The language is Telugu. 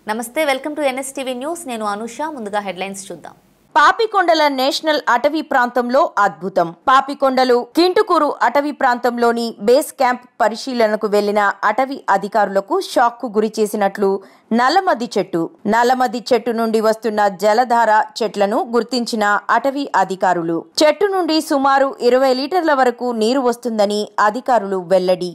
నమస్తే, వెల్కమ్ టు NSTV న్యూస్. నేను అనుష. ముందుగా హెడ్లైన్స్ చూద్దాం. పాపికొండల నేషనల్ అటవీ ప్రాంతంలో అద్భుతం. పాపికొండలు కింటుకూరు అటవీ ప్రాంతంలోని బేస్ క్యాంప్ పరిశీలనకు వెళ్లిన అటవీ అధికారులకు షాక్ కు గురి చేసినట్లు నల్లమద్ది చెట్టు నుండి వస్తున్న జలధార చెట్లను గుర్తించిన అటవీ అధికారులు చెట్టు నుండి సుమారు 20 లీటర్ల వరకు నీరు వస్తుందని అధికారులు వెల్లడి.